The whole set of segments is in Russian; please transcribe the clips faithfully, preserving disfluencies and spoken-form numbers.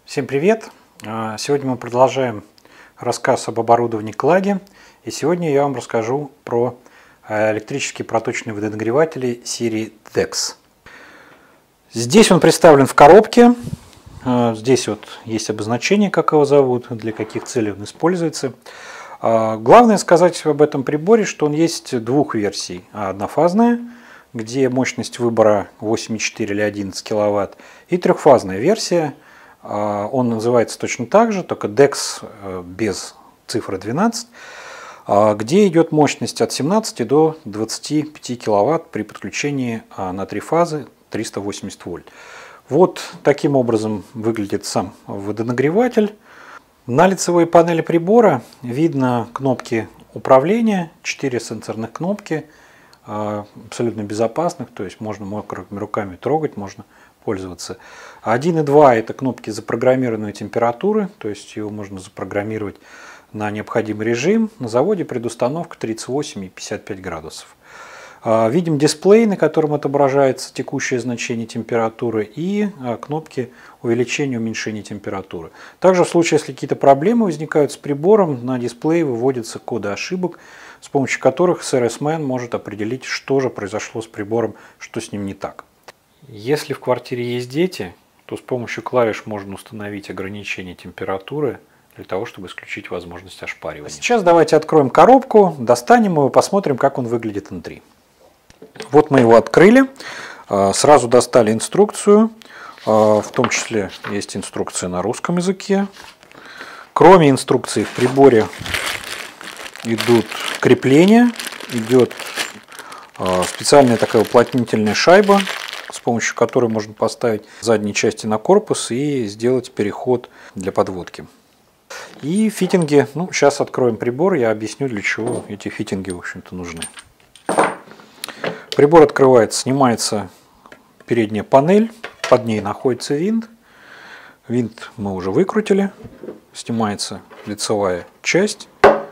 Всем привет! Сегодня мы продолжаем рассказ об оборудовании Клаги. И сегодня я вам расскажу про электрические проточные водонагреватели серии декс. Здесь он представлен в коробке. Здесь вот есть обозначение, как его зовут, для каких целей он используется. Главное сказать об этом приборе, что он есть двух версий. Однофазная, где мощность выбора восемь и четыре или одиннадцать киловатт, и трехфазная версия. Он называется точно так же, только декс без цифры двенадцать, где идет мощность от семнадцати до двадцати пяти киловатт при подключении на три фазы триста восемьдесят вольт. Вот таким образом выглядит сам водонагреватель. На лицевой панели прибора видно кнопки управления, четыре сенсорных кнопки, абсолютно безопасных, то есть можно мокрыми руками трогать, можно пользоваться. один и два это кнопки запрограммированной температуры, то есть его можно запрограммировать на необходимый режим. На заводе предустановка тридцать восемь и пятьдесят пять градусов. Видим дисплей, на котором отображается текущее значение температуры, и кнопки увеличения и уменьшения температуры. Также в случае, если какие-то проблемы возникают с прибором, на дисплее выводятся коды ошибок, с помощью которых сервисмен может определить, что же произошло с прибором, что с ним не так. Если в квартире есть дети, то с помощью клавиш можно установить ограничение температуры для того, чтобы исключить возможность ошпаривания. Сейчас давайте откроем коробку, достанем его и посмотрим, как он выглядит внутри. Вот мы его открыли, сразу достали инструкцию, в том числе есть инструкция на русском языке. Кроме инструкции в приборе идут крепления, идет специальная такая уплотнительная шайба, с помощью которой можно поставить задние части на корпус и сделать переход для подводки. И фитинги, ну сейчас откроем прибор, я объясню, для чего эти фитинги в общем-то нужны. Прибор открывается, снимается передняя панель, под ней находится винт. Винт мы уже выкрутили, снимается лицевая часть.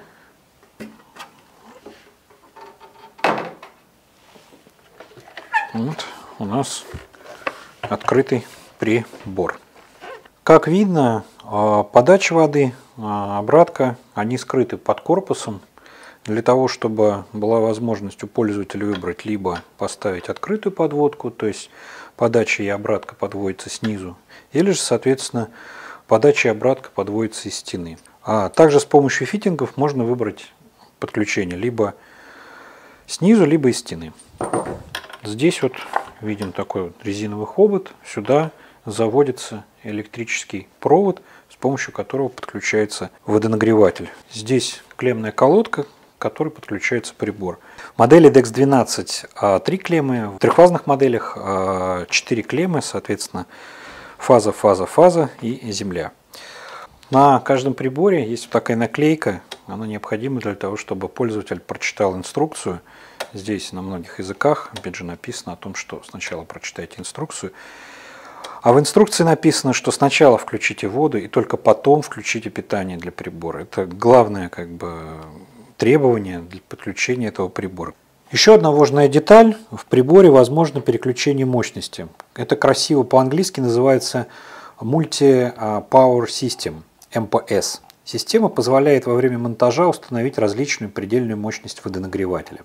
Вот у нас открытый прибор. Как видно, подача воды, обратка, они скрыты под корпусом. Для того, чтобы была возможность у пользователя выбрать либо поставить открытую подводку, то есть подача и обратка подводится снизу, или же, соответственно, подача и обратка подводится из стены. А также с помощью фитингов можно выбрать подключение либо снизу, либо из стены. Здесь вот видим такой вот резиновый хобот, сюда заводится электрический провод, с помощью которого подключается водонагреватель. Здесь клеммная колодка, к которой подключается прибор. В модели декс двенадцать три клеммы, в трехфазных моделях четыре клеммы, соответственно, фаза, фаза, фаза и земля. На каждом приборе есть вот такая наклейка, она необходима для того, чтобы пользователь прочитал инструкцию. Здесь на многих языках, опять же, написано о том, что сначала прочитайте инструкцию. А в инструкции написано, что сначала включите воду и только потом включите питание для прибора. Это главное как бы требование для подключения этого прибора. Еще одна важная деталь. В приборе возможно переключение мощности. Это красиво по-английски называется Multi Power System, эм пэ эс. Система позволяет во время монтажа установить различную предельную мощность водонагревателя.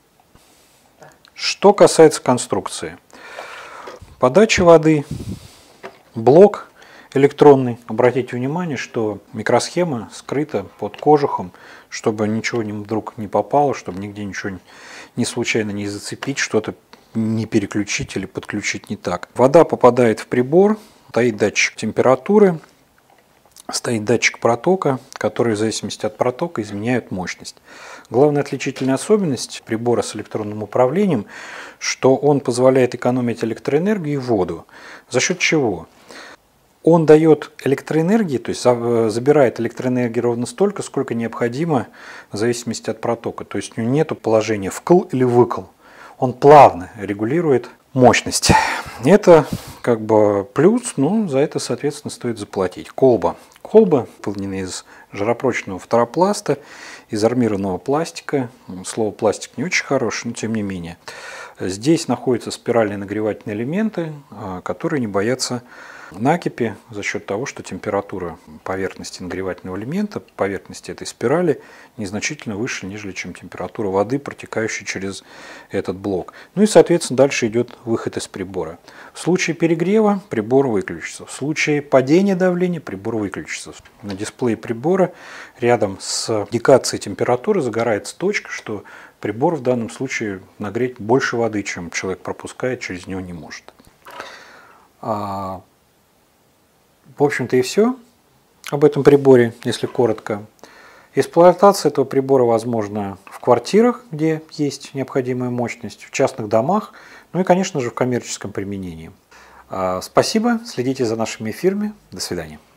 Что касается конструкции. Подача воды, блок электронный. Обратите внимание, что микросхема скрыта под кожухом, чтобы ничего вдруг не попало, чтобы нигде ничего не случайно не зацепить, что-то не переключить или подключить не так. Вода попадает в прибор, стоит датчик температуры, стоит датчик протока, который в зависимости от протока изменяет мощность. Главная отличительная особенность прибора с электронным управлением, что он позволяет экономить электроэнергию и воду. За счет чего? Он дает электроэнергии, то есть забирает электроэнергию ровно столько, сколько необходимо в зависимости от протока. То есть у него нет положения вкл или выкл. Он плавно регулирует мощность. Это как бы плюс, но за это, соответственно, стоит заплатить. Колба. Колба выполнена из жаропрочного фторопласта, из армированного пластика. Слово пластик не очень хорошее, но тем не менее. Здесь находятся спиральные нагревательные элементы, которые не боятся накипи за счет того, что температура поверхности нагревательного элемента, поверхности этой спирали, незначительно выше, нежели чем температура воды, протекающей через этот блок. Ну и, соответственно, дальше идет выход из прибора. В случае перегрева прибор выключится. В случае падения давления прибор выключится. На дисплее прибора рядом с индикацией температуры загорается точка, что прибор в данном случае нагреть больше воды, чем человек пропускает, через него не может. В общем-то и все об этом приборе, если коротко. Эксплуатация этого прибора возможна в квартирах, где есть необходимая мощность, в частных домах, ну и, конечно же, в коммерческом применении. Спасибо, следите за нашими эфирами. До свидания.